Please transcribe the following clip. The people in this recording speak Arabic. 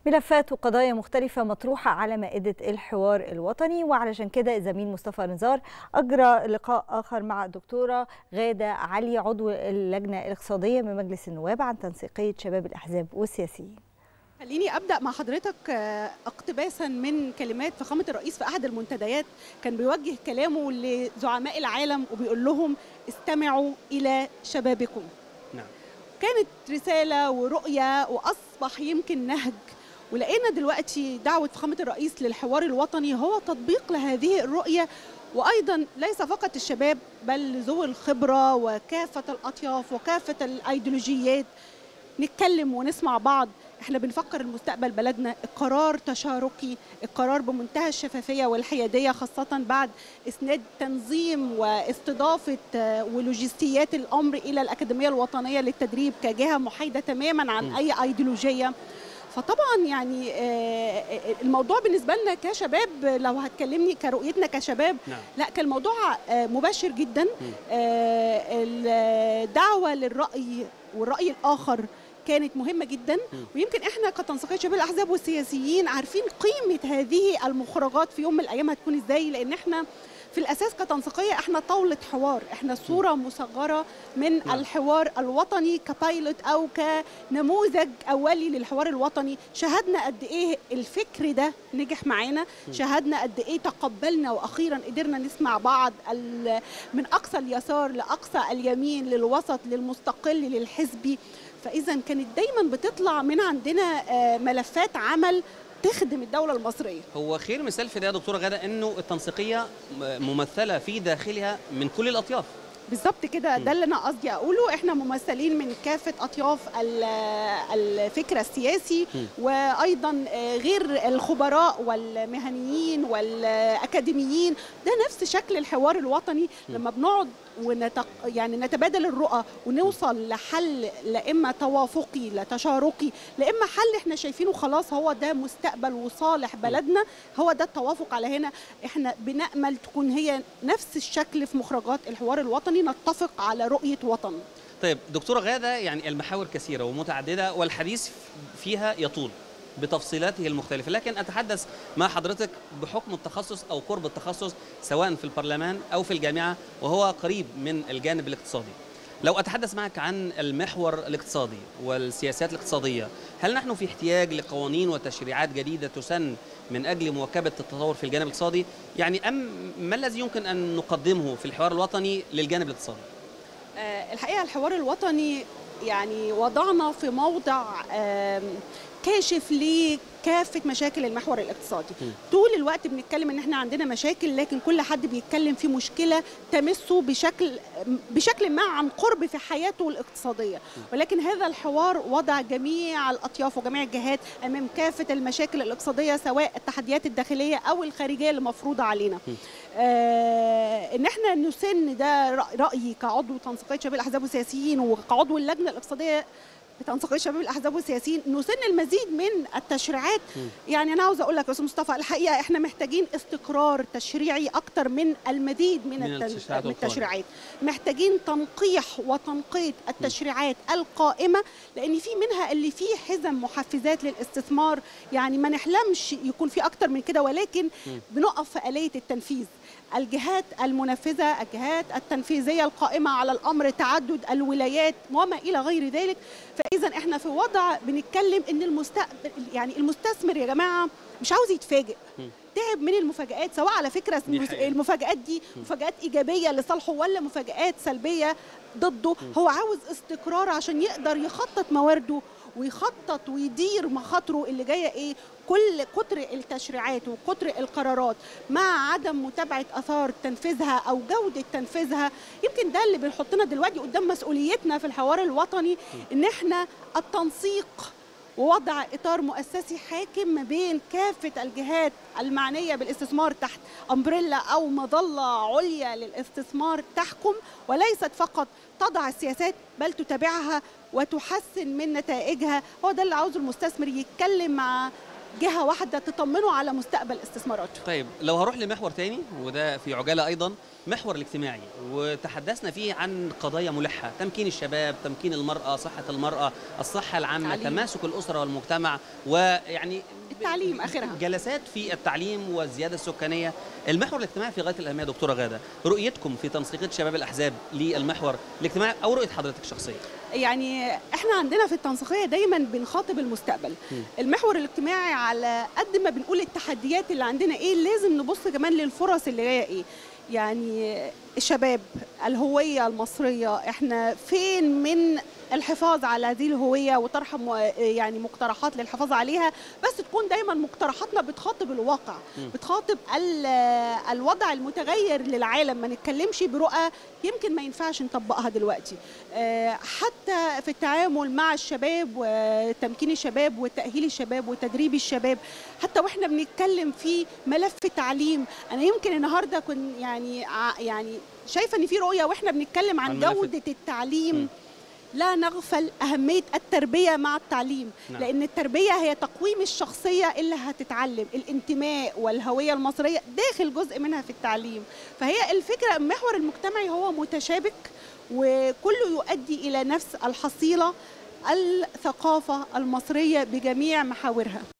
ملفات وقضايا مختلفة مطروحة على مائدة الحوار الوطني، وعلشان كده الزميل مصطفى نزار أجرى لقاء آخر مع الدكتورة غادة علي عضو اللجنة الاقتصادية من مجلس النواب عن تنسيقية شباب الأحزاب والسياسيين. خليني أبدأ مع حضرتك اقتباسا من كلمات فخامة الرئيس في أحد المنتديات، كان بيوجه كلامه لزعماء العالم وبيقول لهم استمعوا إلى شبابكم. نعم. كانت رسالة ورؤية وأصبح يمكن نهج، ولقينا دلوقتي دعوة فخامة الرئيس للحوار الوطني هو تطبيق لهذه الرؤية، وأيضا ليس فقط الشباب بل ذوي الخبرة وكافة الأطياف وكافة الأيديولوجيات نتكلم ونسمع بعض. احنا بنفكر المستقبل بلدنا، القرار تشاركي، القرار بمنتهى الشفافية والحيادية، خاصة بعد إسناد تنظيم واستضافة ولوجستيات الأمر إلى الأكاديمية الوطنية للتدريب كجهة محايدة تماما عن أي أيديولوجية. فطبعا يعني الموضوع بالنسبة لنا كشباب، لو هتكلمني كرؤيتنا كشباب، نعم. لا، كان الموضوع مباشر جدا. الدعوة للرأي والرأي الآخر كانت مهمة جدا، ويمكن احنا كتنسيقية شباب الأحزاب والسياسيين عارفين قيمة هذه المخرجات في يوم من الأيام هتكون ازاي، لأن احنا في الأساس كتنسيقية احنا طاولة حوار، احنا صورة مصغرة من الحوار الوطني كبايلوت أو كنموذج أولي للحوار الوطني. شاهدنا قد إيه الفكر ده نجح معانا، شاهدنا قد إيه تقبلنا وأخيرا قدرنا نسمع بعض من أقصى اليسار لأقصى اليمين للوسط للمستقل للحزبي. فإذا كانت دايما بتطلع من عندنا ملفات عمل تخدم الدولة المصرية. هو خير مثال في ده يا دكتورة غادة انه التنسيقية ممثلة في داخلها من كل الأطياف. بالظبط كده، ده اللي انا قصدي اقوله، احنا ممثلين من كافه اطياف الفكر السياسي، وايضا غير الخبراء والمهنيين والاكاديميين. ده نفس شكل الحوار الوطني لما بنقعد يعني نتبادل الرؤى ونوصل لحل، لا اما توافقي لا تشاركي، لا اما حل احنا شايفينه خلاص هو ده مستقبل وصالح بلدنا، هو ده التوافق على هنا. احنا بنأمل تكون هي نفس الشكل في مخرجات الحوار الوطني، نتفق على رؤية وطن. طيب دكتورة غادة، يعني المحاور كثيرة ومتعددة والحديث فيها يطول بتفصيلاته المختلفة، لكن أتحدث مع حضرتك بحكم التخصص أو قرب التخصص سواء في البرلمان أو في الجامعة، وهو قريب من الجانب الاقتصادي. لو أتحدث معك عن المحور الاقتصادي والسياسات الاقتصادية، هل نحن في احتياج لقوانين وتشريعات جديدة تسن من أجل مواكبة التطور في الجانب الاقتصادي؟ يعني ما الذي يمكن أن نقدمه في الحوار الوطني للجانب الاقتصادي؟ الحقيقة الحوار الوطني يعني وضعنا في موضع كاشف لكافة مشاكل المحور الاقتصادي. طول الوقت بنتكلم ان احنا عندنا مشاكل، لكن كل حد بيتكلم في مشكلة تمسه بشكل ما عن قرب في حياته الاقتصادية، ولكن هذا الحوار وضع جميع الأطياف وجميع الجهات أمام كافة المشاكل الاقتصادية، سواء التحديات الداخلية أو الخارجية اللي مفروضة علينا. ان احنا نسن، ده رأيي كعضو تنسيقية شباب الأحزاب والسياسيين وكعضو اللجنة الاقتصادية بتنسيقية شباب الأحزاب والسياسيين، نسن المزيد من التشريعات. يعني أنا عاوزة أقول لك يا أستاذ مصطفى، الحقيقة إحنا محتاجين استقرار تشريعي أكتر من المزيد من التشريعات. محتاجين تنقيح وتنقية التشريعات القائمة، لأن في منها اللي فيه حزم محفزات للاستثمار، يعني ما نحلمش يكون في أكتر من كده، ولكن بنقف في آلية التنفيذ. الجهات المنفذة، الجهات التنفيذية القائمة على الأمر، تعدد الولايات وما إلى غير ذلك. فإذا إحنا في وضع بنتكلم إن المستقبل، يعني المستثمر يا جماعة مش عاوز يتفاجئ، تعب من المفاجآت، سواء على فكرة المفاجآت دي مفاجآت إيجابية لصالحه ولا مفاجآت سلبية ضده. هو عاوز استقرار عشان يقدر يخطط موارده ويخطط ويدير مخاطره اللي جايه ايه. كل كتر التشريعات وكتر القرارات مع عدم متابعه اثار تنفيذها او جوده تنفيذها، يمكن ده اللي بنحطنا دلوقتي قدام مسؤوليتنا في الحوار الوطني، ان احنا التنسيق ووضع اطار مؤسسي حاكم ما بين كافه الجهات المعنيه بالاستثمار تحت امبريلا او مظله عليا للاستثمار تحكم، وليست فقط تضع السياسات بل تتابعها وتحسن من نتائجها. هو ده اللي عاوز المستثمر، يتكلم مع جهه واحده تطمنه على مستقبل استثماراته. طيب لو هروح لمحور تاني وده في عجاله ايضا، محور الاجتماعي، وتحدثنا فيه عن قضايا ملحه، تمكين الشباب، تمكين المراه، صحه المراه، الصحه العامه، تماسك الاسره والمجتمع، ويعني التعليم اخرها جلسات في التعليم والزياده السكانيه. المحور الاجتماعي في غايه الاهميه. دكتوره غاده، رؤيتكم في تنسيقيه شباب الاحزاب للمحور الاجتماعي او رؤيه حضرتك الشخصيه؟ يعني احنا عندنا في التنسيقيه دايما بنخاطب المستقبل. المحور الاجتماعي على قد ما بنقول التحديات اللي عندنا ايه، لازم نبص كمان للفرص اللي جايه ايه. يعني الشباب، الهويه المصريه، احنا فين من الحفاظ على هذه الهويه وطرح يعني مقترحات للحفاظ عليها، بس تكون دايما مقترحاتنا بتخاطب الواقع، بتخاطب الوضع المتغير للعالم، ما نتكلمش برؤى يمكن ما ينفعش نطبقها دلوقتي. حتى في التعامل مع الشباب وتمكين الشباب وتأهيل الشباب وتدريب الشباب، حتى واحنا بنتكلم في ملف التعليم. انا يمكن النهارده كنت يعني شايفه ان في رؤيه واحنا بنتكلم عن جوده التعليم، لا نغفل أهمية التربية مع التعليم. نعم. لأن التربية هي تقويم الشخصية اللي هتتعلم، الانتماء والهوية المصرية داخل جزء منها في التعليم. فهي الفكرة المحور المجتمعي هو متشابك وكله يؤدي إلى نفس الحصيلة، الثقافة المصرية بجميع محاورها.